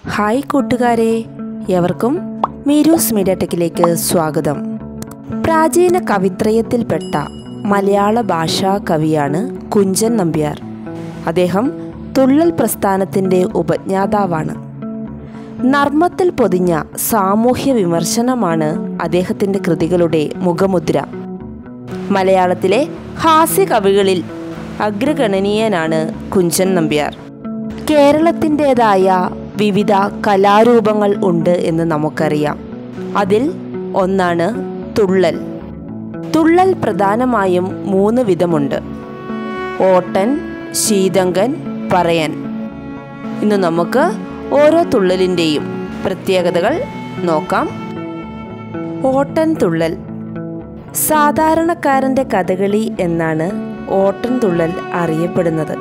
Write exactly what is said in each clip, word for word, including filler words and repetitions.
Hi കൂട്ടുകാരെ, എവർക്കും മീരൂസ് media ടെക്കിലേക്ക് സ്വാഗതം. പ്രാചീന കവിത്രയത്തിൽപ്പെട്ട മലയാള ഭാഷാ കവിയാണ് കുഞ്ചൻ നമ്പ്യാർ. അദ്ദേഹം തുള്ളൽ പ്രസ്ഥാനത്തിൻ്റെ ഉപജ്ഞാതാവാണ്. നർമ്മത്തിൽ പൊതിഞ്ഞ സാമൂഹ്യ വിമർശനമാണ് അദ്ദേഹത്തിൻ്റെ കൃതികളുടെ മുഖമുദ്ര. മലയാളത്തിലെ ഹാസ്യ കവികളിൽ അഗ്രഗണനീയനാണ് കുഞ്ചൻ നമ്പ്യാർ. കേരളത്തിൻ്റേതായ വിവിധ കലാരൂപങ്ങൾ ഉണ്ട് എന്ന് നമുക്കറിയാം. അതിൽ ഒന്നാണ് തുള്ളൽ. തുള്ളൽ പ്രധാനമായും മൂന്ന് വിധമുണ്ട്: ഓട്ടൻ, ശീതങ്കൻ, പറയൻ. ഇന്ന് നമുക്ക് ഓരോ തുള്ളലിൻ്റെയും പ്രത്യേകതകൾ നോക്കാം. ഓട്ടൻ തുള്ളൽ. സാധാരണക്കാരൻ്റെ കഥകളി എന്നാണ് ഓട്ടൻ തുള്ളൽ അറിയപ്പെടുന്നത്.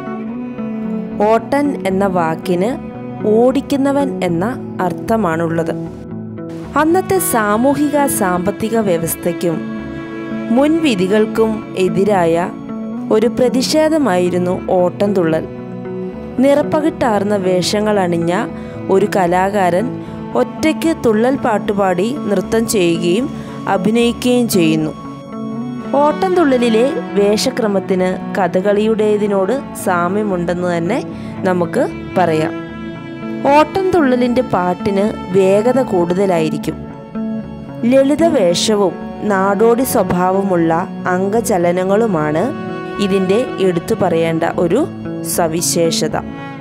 ഓട്ടൻ എന്ന വാക്കിന് ഓടിക്കുന്നവൻ എന്ന അർത്ഥമാണുള്ളത്. അന്നത്തെ സാമൂഹിക സാമ്പത്തിക വ്യവസ്ഥയ്ക്കും മുൻവിധികൾക്കും എതിരായ ഒരു പ്രതിഷേധമായിരുന്നു ഓട്ടൻ തുള്ളൽ. നിറപ്പകിട്ടാർന്ന വേഷങ്ങൾ അണിഞ്ഞ ഒരു കലാകാരൻ ഒറ്റയ്ക്ക് തുള്ളൽ പാട്ടുപാടി നൃത്തം ചെയ്യുകയും അഭിനയിക്കുകയും ചെയ്യുന്നു. ഓട്ടംതുള്ളലിലെ വേഷക്രമത്തിന് കഥകളിയുടേതിനോട് സാമ്യമുണ്ടെന്ന് തന്നെ നമുക്ക് പറയാം. ഓട്ടംതുള്ളലിൻ്റെ പാട്ടിന് വേഗത കൂടുതലായിരിക്കും. ലളിത വേഷവും നാടോടി സ്വഭാവമുള്ള അംഗചലനങ്ങളുമാണ് ഇതിൻ്റെ എടുത്തു പറയേണ്ട ഒരു സവിശേഷത.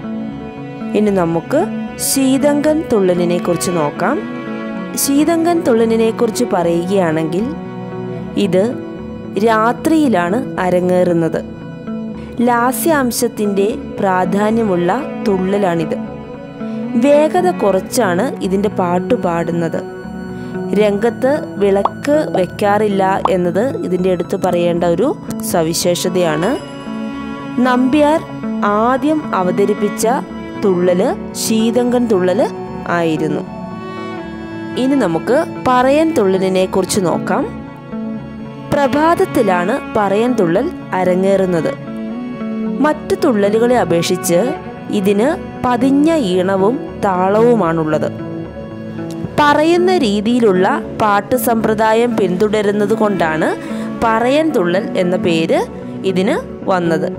ഇനി നമുക്ക് ശീതങ്കൻ തുള്ളലിനെ കുറിച്ച് നോക്കാം. ശീതങ്കൻ തുള്ളലിനെ കുറിച്ച് പറയുകയാണെങ്കിൽ ഇത് രാത്രിയിലാണ് അരങ്ങേറുന്നത്. ലാസ്യാംശത്തിൻ്റെ പ്രാധാന്യമുള്ള തുള്ളലാണിത്. വേഗത കുറച്ചാണ് ഇതിൻ്റെ പാട്ടു പാടുന്നത്. രംഗത്ത് വിളക്ക് വയ്ക്കാറില്ല എന്നത് ഇതിൻ്റെ എടുത്തു പറയേണ്ട ഒരു സവിശേഷതയാണ്. നമ്പ്യാർ ആദ്യം അവതരിപ്പിച്ച തുള്ളല് ശീതങ്കൻ തുള്ളൽ ആയിരുന്നു. ഇനി നമുക്ക് പറയൻ തുള്ളലിനെ കുറിച്ച് നോക്കാം. പ്രഭാതത്തിലാണ് പറയൻ തുള്ളൽ അരങ്ങേറുന്നത്. മറ്റു തുള്ളലുകളെ അപേക്ഷിച്ച് ഇതിന് പതിഞ്ഞ ഈണവും താളവുമാണുള്ളത്. പറയുന്ന രീതിയിലുള്ള പാട്ട് സമ്പ്രദായം പിന്തുടരുന്നത് കൊണ്ടാണ് പറയൻ തുള്ളൽ എന്ന പേര് ഇതിന് വന്നത്.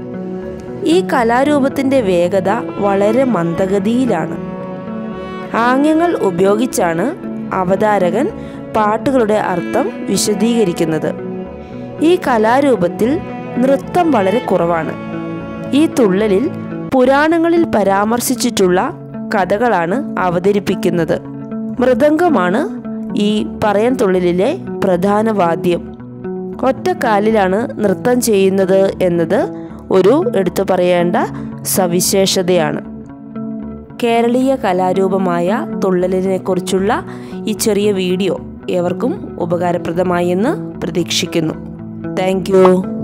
ഈ കലാരൂപത്തിൻ്റെ വേഗത വളരെ മന്ദഗതിയിലാണ്. ആംഗ്യങ്ങൾ ഉപയോഗിച്ചാണ് അവതാരകൻ പാട്ടുകളുടെ അർത്ഥം വിശദീകരിക്കുന്നത്. ഈ കലാരൂപത്തിൽ നൃത്തം വളരെ കുറവാണ്. ഈ തുള്ളലിൽ പുരാണങ്ങളിൽ പരാമർശിച്ചിട്ടുള്ള കഥകളാണ് അവതരിപ്പിക്കുന്നത്. മൃദംഗമാണ് ഈ പറയൻ തുള്ളലിലെ പ്രധാന വാദ്യം. ഒറ്റക്കാലിലാണ് നൃത്തം ചെയ്യുന്നത് എന്നത് ഒരു എടുത്തു പറയേണ്ട സവിശേഷതയാണ്. കേരളീയ കലാരൂപമായ തുള്ളലിനെ കുറിച്ചുള്ള ഈ ചെറിയ വീഡിയോ ഏവർക്കും ഉപകാരപ്രദമായി എന്ന് പ്രതീക്ഷിക്കുന്നു. Thank U.